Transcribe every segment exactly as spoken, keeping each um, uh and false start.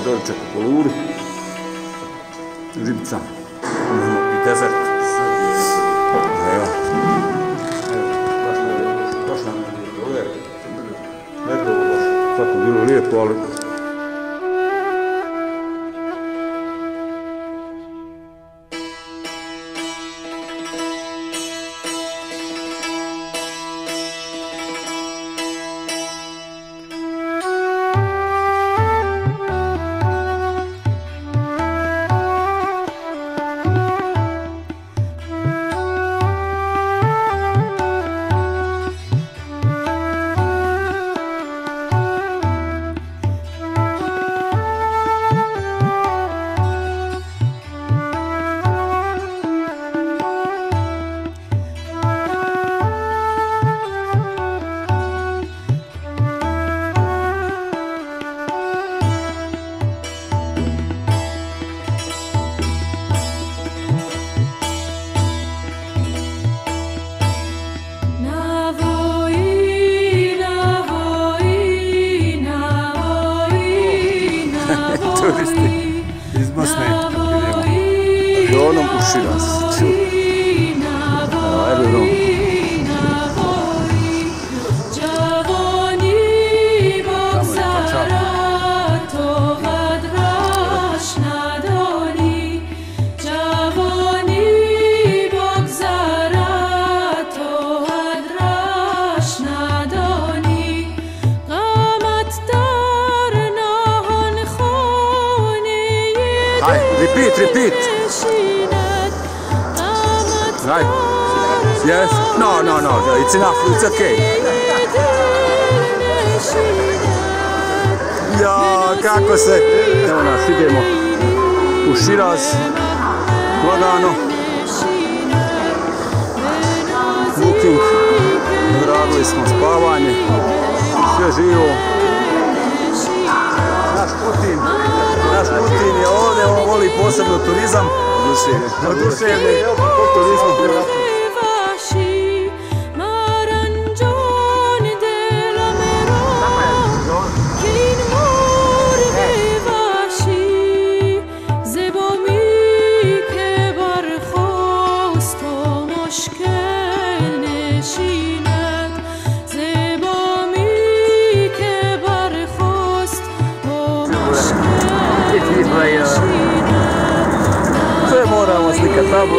doručak u poluri. Žibica. I dezert. Evo. Baš nam je lijepo. Merdovo baš. Tako bilo lijepo, ali... Turisti iz Bosne idemo avionom u Širaz. Evo, aerodrom. Repeat, repeat. Right. Yes. No, no, no. It's enough. It's okay. Ja, kako se... Evo nas, idemo u Širaz. Lagano. Booking. Radili smo spavanje. Sve živo. Naš Putin. Naš Putin je ovdje, on voli posebno turizam. Oduševljen turizmom. Sve moramo slikat tamo.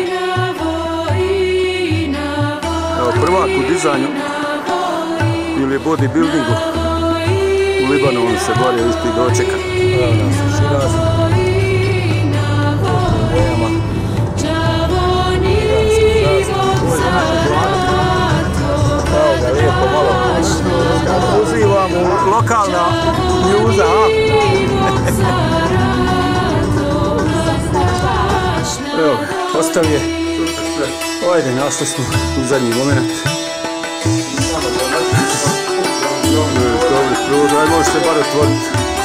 Evo, prvak u dizanju ili bodybuildingu u Libanonu se borio isti dočeka. Evo nas u Širaz. U bojama. Evo ga lijepo malo. Uzivam u lokalna njuza, a? Evo, ostao je. Ajde, našli smo u zadnji moment. Dobri prud, ajde može se bar otvoriti.